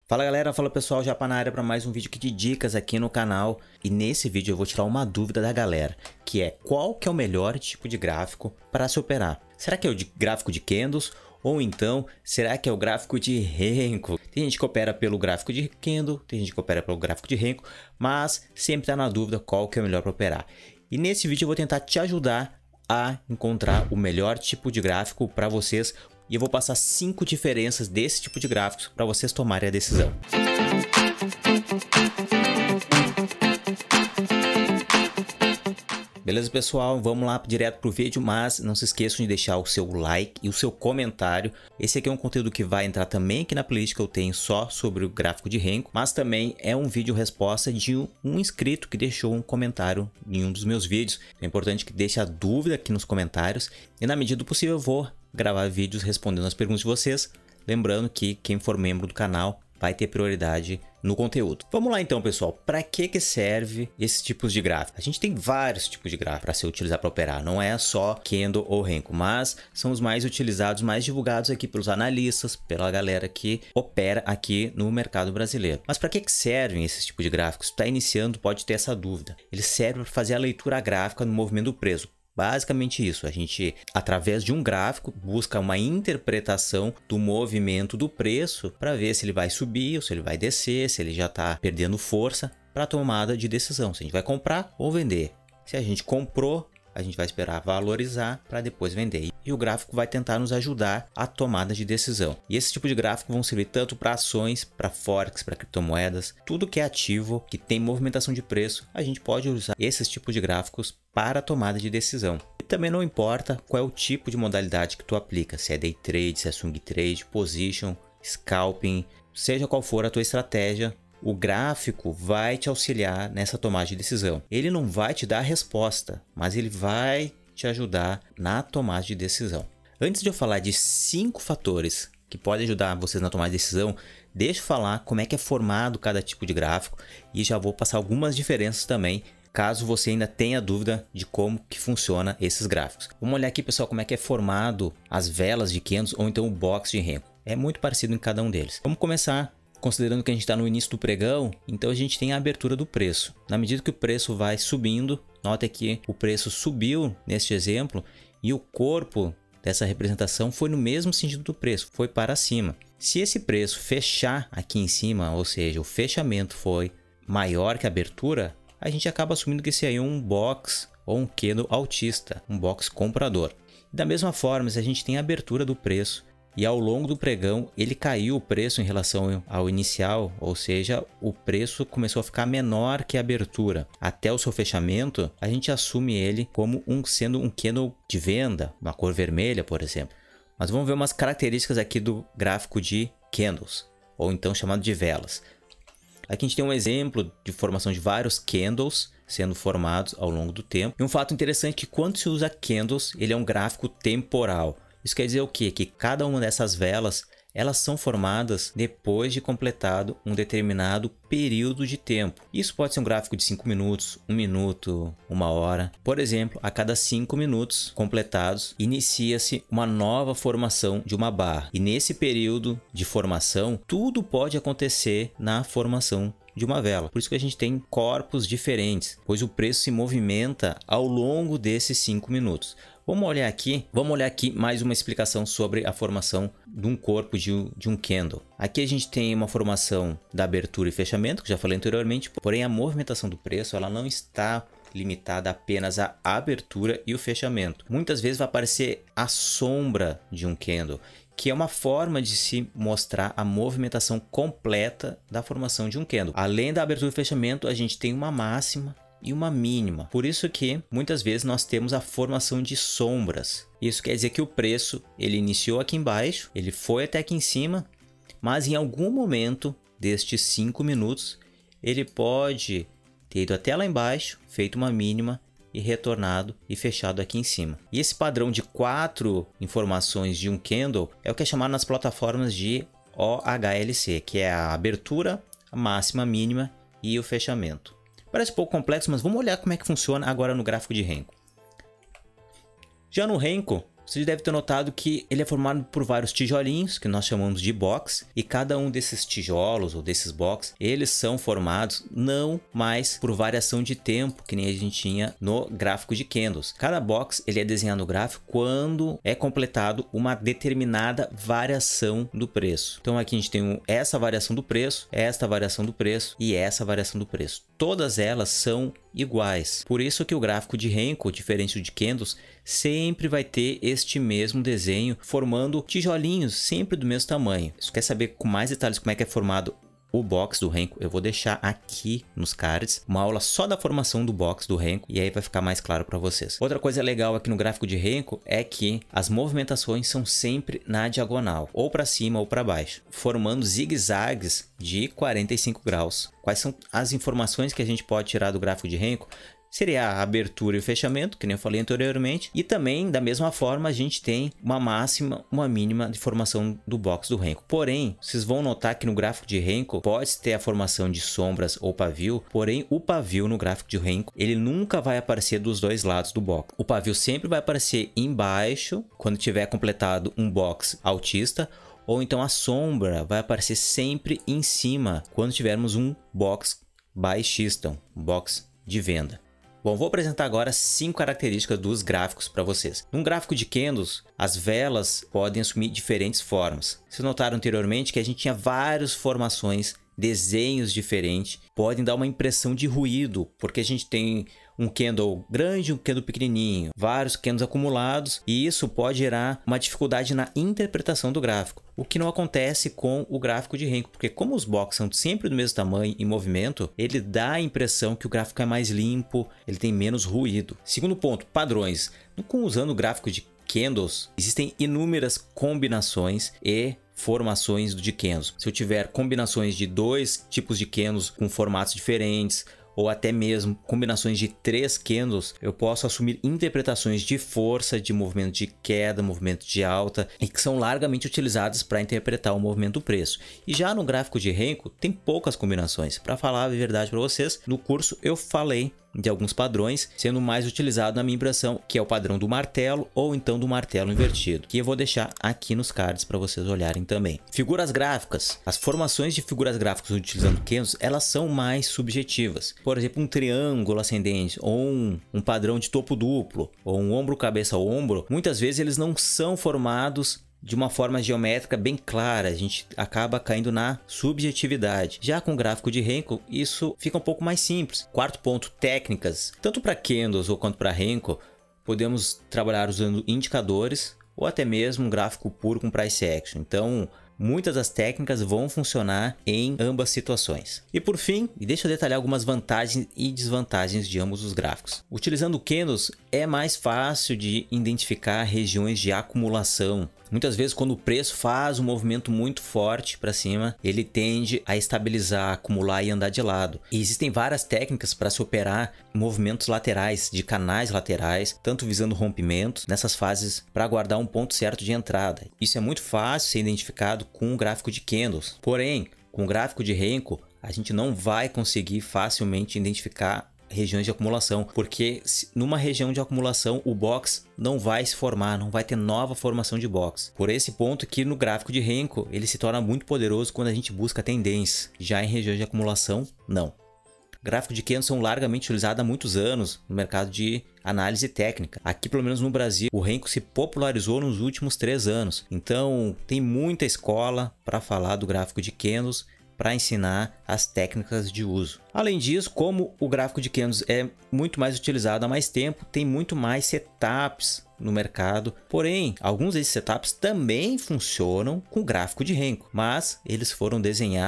Fala galera, fala pessoal, Japa na área para mais um vídeo aqui de dicas aqui no canal. E nesse vídeo eu vou tirar uma dúvida da galera, que é qual que é o melhor tipo de gráfico para se operar? Será que é o gráfico de candles ou então será que é o gráfico de Renko? Tem gente que opera pelo gráfico de candle, tem gente que opera pelo gráfico de Renko, mas sempre está na dúvida qual que é o melhor para operar. E nesse vídeo eu vou tentar te ajudar a encontrar o melhor tipo de gráfico para vocês. E eu vou passar 5 diferenças desse tipo de gráficos para vocês tomarem a decisão. Beleza, pessoal? Vamos lá direto pro vídeo, mas não se esqueçam de deixar o seu like e o seu comentário. Esse aqui é um conteúdo que vai entrar também aqui na playlist que eu tenho só sobre o gráfico de Renko, mas também é um vídeo resposta de um inscrito que deixou um comentário em um dos meus vídeos. É importante que deixe a dúvida aqui nos comentários e na medida do possível eu vou gravar vídeos respondendo as perguntas de vocês. Lembrando que quem for membro do canal vai ter prioridade no conteúdo. Vamos lá então, pessoal. Para que serve esses tipos de gráfico? A gente tem vários tipos de gráfico para se utilizar para operar. Não é só Candle ou Renko, mas são os mais utilizados, mais divulgados aqui pelos analistas, pela galera que opera aqui no mercado brasileiro. Mas para que servem esses tipos de gráficos? Se está iniciando, pode ter essa dúvida. Eles servem para fazer a leitura gráfica no movimento do preço. Basicamente isso, a gente, através de um gráfico, busca uma interpretação do movimento do preço para ver se ele vai subir ou se ele vai descer, se ele já está perdendo força para a tomada de decisão, se a gente vai comprar ou vender. Se a gente comprou, a gente vai esperar valorizar para depois vender. E o gráfico vai tentar nos ajudar a tomada de decisão. E esse tipo de gráfico vão servir tanto para ações, para forex, para criptomoedas, tudo que é ativo, que tem movimentação de preço, a gente pode usar esses tipos de gráficos para a tomada de decisão. E também não importa qual é o tipo de modalidade que tu aplica, se é day trade, se é swing trade, position, scalping, seja qual for a tua estratégia, o gráfico vai te auxiliar nessa tomada de decisão. Ele não vai te dar a resposta, mas ele vai te ajudar na tomada de decisão. Antes de eu falar de 5 fatores que podem ajudar vocês na tomada de decisão, deixa eu falar como é que é formado cada tipo de gráfico e já vou passar algumas diferenças também, caso você ainda tenha dúvida de como que funciona esses gráficos. Vamos olhar aqui, pessoal, como é que é formado as velas de candles ou então o box de Renko. É muito parecido em cada um deles. Vamos começar considerando que a gente está no início do pregão, então a gente tem a abertura do preço. Na medida que o preço vai subindo, nota que o preço subiu neste exemplo e o corpo dessa representação foi no mesmo sentido do preço, foi para cima. Se esse preço fechar aqui em cima, ou seja, o fechamento foi maior que a abertura, a gente acaba assumindo que esse aí é um box ou um candle altista, um box comprador. Da mesma forma, se a gente tem a abertura do preço e ao longo do pregão ele caiu o preço em relação ao inicial, ou seja, o preço começou a ficar menor que a abertura até o seu fechamento, a gente assume ele como sendo um candle de venda, uma cor vermelha, por exemplo. Mas vamos ver umas características aqui do gráfico de candles, ou então chamado de velas. Aqui a gente tem um exemplo de formação de vários candles sendo formados ao longo do tempo. E um fato interessante é que quando se usa candles, ele é um gráfico temporal. Isso quer dizer o quê? Que cada uma dessas velas, elas são formadas depois de completado um determinado período de tempo. Isso pode ser um gráfico de 5 minutos, 1 minuto, 1 hora. Por exemplo, a cada 5 minutos completados, inicia-se uma nova formação de uma barra. E nesse período de formação, tudo pode acontecer na formação de uma vela. Por isso que a gente tem corpos diferentes, pois o preço se movimenta ao longo desses 5 minutos. Vamos olhar aqui mais uma explicação sobre a formação de um corpo de um candle. Aqui a gente tem uma formação da abertura e fechamento, que já falei anteriormente, porém a movimentação do preço ela não está limitada apenas à abertura e o fechamento. Muitas vezes vai aparecer a sombra de um candle, que é uma forma de se mostrar a movimentação completa da formação de um candle. Além da abertura e fechamento, a gente tem uma máxima e uma mínima. Por isso que muitas vezes nós temos a formação de sombras. Isso quer dizer que o preço ele iniciou aqui embaixo, ele foi até aqui em cima, mas em algum momento destes 5 minutos ele pode ter ido até lá embaixo, feito uma mínima e retornado e fechado aqui em cima. E esse padrão de 4 informações de um candle é o que é chamado nas plataformas de OHLC, que é a abertura, a máxima, a mínima e o fechamento. Parece um pouco complexo, mas vamos olhar como é que funciona agora no gráfico de Renko. Já no Renko, você deve ter notado que ele é formado por vários tijolinhos, que nós chamamos de box, e cada um desses tijolos ou desses box, eles são formados não mais por variação de tempo, que nem a gente tinha no gráfico de candles. Cada box ele é desenhado no gráfico quando é completado uma determinada variação do preço. Então aqui a gente tem essa variação do preço, esta variação do preço e essa variação do preço. Todas elas são iguais. Por isso que o gráfico de Renko, diferente do de candles, sempre vai ter este mesmo desenho, formando tijolinhos sempre do mesmo tamanho. Se quer saber com mais detalhes como é que é formado o box do Renko, eu vou deixar aqui nos cards uma aula só da formação do box do Renko e aí vai ficar mais claro para vocês. Outra coisa legal aqui no gráfico de Renko é que as movimentações são sempre na diagonal, ou para cima ou para baixo, formando zigue-zagues de 45 graus. Quais são as informações que a gente pode tirar do gráfico de Renko? Seria a abertura e o fechamento, que nem eu falei anteriormente. E também, da mesma forma, a gente tem uma máxima, uma mínima de formação do box do Renko. Porém, vocês vão notar que no gráfico de Renko pode ter a formação de sombras ou pavio. Porém, o pavio no gráfico de Renko, ele nunca vai aparecer dos dois lados do box. O pavio sempre vai aparecer embaixo, quando tiver completado um box altista. Ou então a sombra vai aparecer sempre em cima, quando tivermos um box baixista, um box de venda. Bom, vou apresentar agora 5 características dos gráficos para vocês. Num gráfico de candles, as velas podem assumir diferentes formas. Vocês notaram anteriormente que a gente tinha várias formações, desenhos diferentes, podem dar uma impressão de ruído, porque a gente tem um candle grande, um candle pequenininho, vários candles acumulados, e isso pode gerar uma dificuldade na interpretação do gráfico, o que não acontece com o gráfico de Renko, porque como os boxes são sempre do mesmo tamanho em movimento, ele dá a impressão que o gráfico é mais limpo, ele tem menos ruído. Segundo ponto, padrões. Usando o gráfico de candles, existem inúmeras combinações e formações de candles. Se eu tiver combinações de 2 tipos de candles com formatos diferentes, ou até mesmo combinações de 3 candles, eu posso assumir interpretações de força, de movimento de queda, movimento de alta, e que são largamente utilizadas para interpretar o movimento do preço. E já no gráfico de Renko tem poucas combinações. Para falar a verdade para vocês, no curso eu falei de alguns padrões, sendo mais utilizado na minha impressão, que é o padrão do martelo ou então do martelo invertido, que eu vou deixar aqui nos cards para vocês olharem também. Figuras gráficas. As formações de figuras gráficas utilizando candles, elas são mais subjetivas. Por exemplo, um triângulo ascendente ou um padrão de topo duplo ou um ombro cabeça ombro, muitas vezes eles não são formados de uma forma geométrica bem clara, a gente acaba caindo na subjetividade. Já com o gráfico de Renko, isso fica um pouco mais simples. Quarto ponto, técnicas. Tanto para candles ou quanto para Renko, podemos trabalhar usando indicadores ou até mesmo um gráfico puro com price action. Então, muitas das técnicas vão funcionar em ambas situações. E por fim, deixa eu detalhar algumas vantagens e desvantagens de ambos os gráficos. Utilizando candles, é mais fácil de identificar regiões de acumulação. Muitas vezes, quando o preço faz um movimento muito forte para cima, ele tende a estabilizar, acumular e andar de lado. E existem várias técnicas para se operar movimentos laterais, de canais laterais, tanto visando rompimentos nessas fases para guardar um ponto certo de entrada. Isso é muito fácil ser identificado com o gráfico de candles. Porém, com o gráfico de Renko, a gente não vai conseguir facilmente identificar regiões de acumulação, porque numa região de acumulação o box não vai se formar, não vai ter nova formação de box. Por esse ponto que no gráfico de Renko ele se torna muito poderoso quando a gente busca tendência, já em regiões de acumulação não. Gráfico de candles são largamente utilizados há muitos anos no mercado de análise técnica. Aqui, pelo menos no Brasil, o Renko se popularizou nos últimos 3 anos. Então tem muita escola para falar do gráfico de candles, para ensinar as técnicas de uso. Além disso, como o gráfico de candles é muito mais utilizado há mais tempo, tem muito mais setups no mercado. Porém, alguns desses setups também funcionam com gráfico de Renko, mas eles foram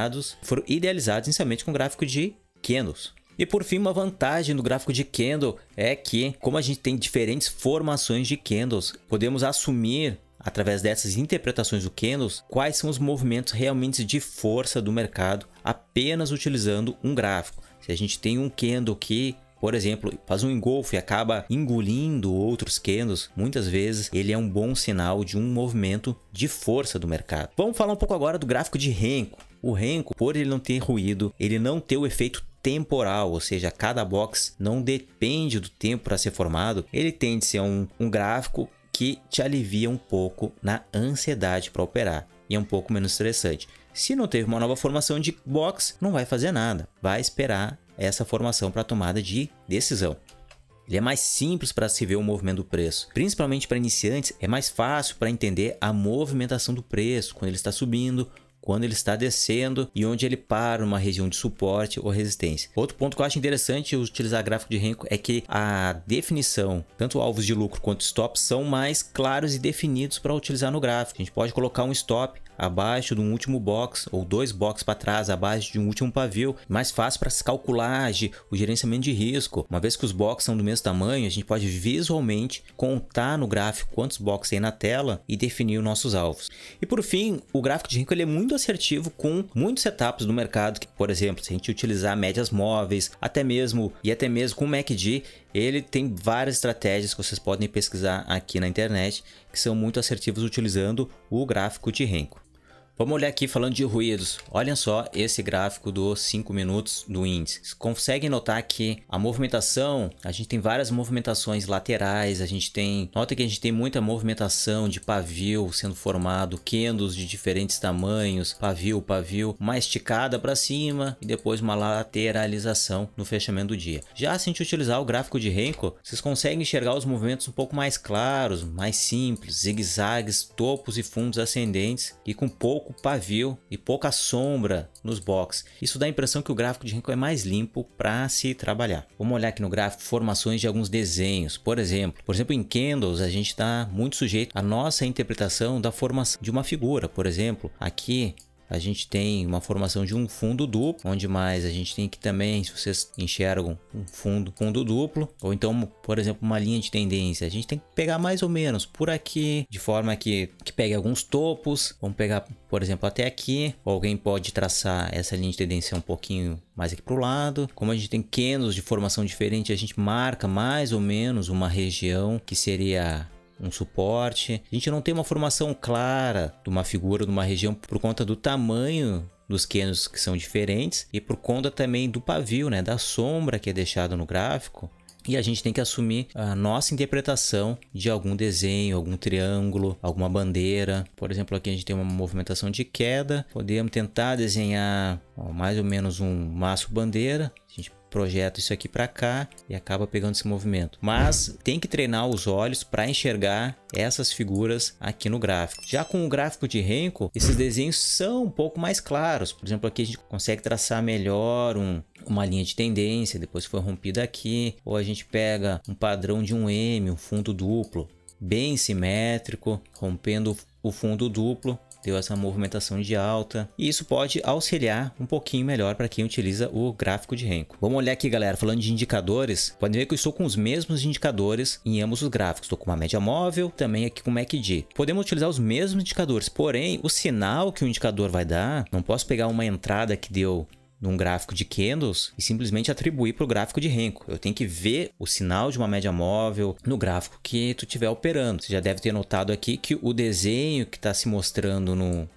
idealizados inicialmente com gráfico de candles. E por fim, uma vantagem do gráfico de candle é que, como a gente tem diferentes formações de candles, podemos assumir através dessas interpretações do candles, quais são os movimentos realmente de força do mercado apenas utilizando um gráfico. Se a gente tem um candle que, por exemplo, faz um engolfo e acaba engolindo outros candles, muitas vezes ele é um bom sinal de um movimento de força do mercado. Vamos falar um pouco agora do gráfico de Renko. O Renko, por ele não ter ruído, ele não ter o efeito temporal, ou seja, cada box não depende do tempo para ser formado, ele tende a ser um gráfico que te alivia um pouco na ansiedade para operar e é um pouco menos estressante. Se não teve uma nova formação de box, não vai fazer nada, vai esperar essa formação para tomada de decisão. Ele é mais simples para se ver o movimento do preço. Principalmente para iniciantes, é mais fácil para entender a movimentação do preço, quando ele está subindo, quando ele está descendo e onde ele para numa região de suporte ou resistência. Outro ponto que eu acho interessante utilizar gráfico de Renko é que a definição, tanto alvos de lucro quanto stops, são mais claros e definidos para utilizar no gráfico. A gente pode colocar um stop abaixo de um último box ou 2 boxes para trás, abaixo de um último pavio. Mais fácil para se calcular o gerenciamento de risco. Uma vez que os boxes são do mesmo tamanho, a gente pode visualmente contar no gráfico quantos boxes tem na tela e definir os nossos alvos. E por fim, o gráfico de Renko ele é muito assertivo com muitos setups do mercado. Que, por exemplo, se a gente utilizar médias móveis, até mesmo com o MACD, ele tem várias estratégias que vocês podem pesquisar aqui na internet que são muito assertivos utilizando o gráfico de Renko. Vamos olhar aqui falando de ruídos. Olhem só esse gráfico dos 5 minutos do índice. Vocês conseguem notar que a movimentação, a gente tem várias movimentações laterais, nota que a gente tem muita movimentação de pavio sendo formado, candles de diferentes tamanhos, pavio, uma esticada para cima e depois uma lateralização no fechamento do dia. Já se a gente utilizar o gráfico de Renko, vocês conseguem enxergar os movimentos um pouco mais claros, mais simples, zigue-zagues, topos e fundos ascendentes e com pouco pavio e pouca sombra nos boxes. Isso dá a impressão que o gráfico de Renko é mais limpo para se trabalhar. Vamos olhar aqui no gráfico formações de alguns desenhos. Por exemplo, em candles a gente está muito sujeito à nossa interpretação da formação de uma figura. Por exemplo, aqui a gente tem uma formação de um fundo duplo, onde mais a gente tem aqui também, se vocês enxergam, um fundo duplo, ou então, por exemplo, uma linha de tendência. A gente tem que pegar mais ou menos por aqui, de forma que pegue alguns topos. Vamos pegar, por exemplo, até aqui. Ou alguém pode traçar essa linha de tendência um pouquinho mais aqui para o lado. Como a gente tem candles de formação diferente, a gente marca mais ou menos uma região que seria um suporte. A gente não tem uma formação clara de uma figura, de uma região, por conta do tamanho dos candles que são diferentes e por conta também do pavio, né, da sombra que é deixada no gráfico. E a gente tem que assumir a nossa interpretação de algum desenho, algum triângulo, alguma bandeira. Por exemplo, aqui a gente tem uma movimentação de queda. Podemos tentar desenhar mais ou menos um maço bandeira. A gente projeta isso aqui para cá e acaba pegando esse movimento. Mas tem que treinar os olhos para enxergar essas figuras aqui no gráfico. Já com o gráfico de Renko, esses desenhos são um pouco mais claros. Por exemplo, aqui a gente consegue traçar melhor uma linha de tendência, depois foi rompida aqui. Ou a gente pega um padrão de um M, um fundo duplo, bem simétrico, rompendo o fundo duplo. Deu essa movimentação de alta e isso pode auxiliar um pouquinho melhor para quem utiliza o gráfico de Renko. Vamos olhar aqui, galera, falando de indicadores. Pode ver que eu estou com os mesmos indicadores em ambos os gráficos. Estou com uma média móvel, também aqui com o MACD. Podemos utilizar os mesmos indicadores, porém o sinal que o indicador vai dar, não posso pegar uma entrada que deu num gráfico de candles e simplesmente atribuir para o gráfico de Renko. Eu tenho que ver o sinal de uma média móvel no gráfico que tu estiver operando. Você já deve ter notado aqui que o desenho que está se mostrando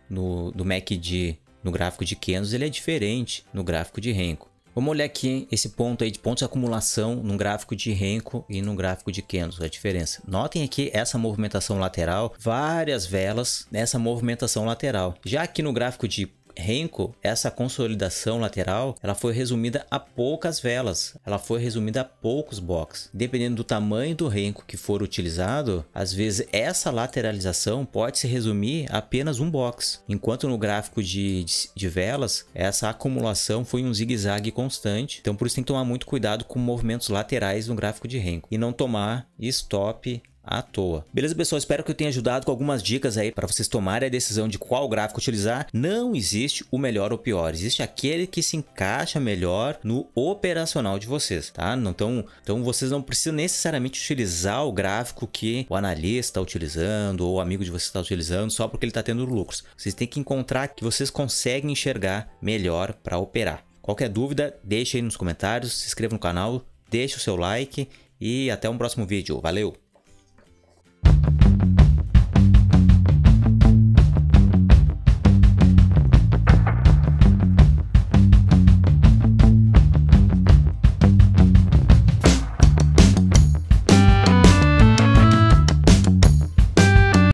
do MACD no gráfico de candles, ele é diferente no gráfico de Renko. Vamos olhar aqui esse ponto aí de pontos de acumulação no gráfico de Renko e no gráfico de candles, a diferença. Notem aqui essa movimentação lateral, várias velas nessa movimentação lateral. Já aqui no gráfico de Renko, essa consolidação lateral, ela foi resumida a poucas velas, ela foi resumida a poucos boxes. Dependendo do tamanho do Renko que for utilizado, às vezes essa lateralização pode se resumir a apenas um box, enquanto no gráfico de velas, essa acumulação foi um zigue-zague constante. Então por isso tem que tomar muito cuidado com movimentos laterais no gráfico de Renko e não tomar stop à toa. Beleza, pessoal? Espero que eu tenha ajudado com algumas dicas aí para vocês tomarem a decisão de qual gráfico utilizar. Não existe o melhor ou pior, existe aquele que se encaixa melhor no operacional de vocês, tá? Então vocês não precisam necessariamente utilizar o gráfico que o analista está utilizando ou o amigo de vocês está utilizando só porque ele está tendo lucros. Vocês têm que encontrar que vocês conseguem enxergar melhor para operar. Qualquer dúvida, deixe aí nos comentários, se inscreva no canal, deixe o seu like e até um próximo vídeo. Valeu!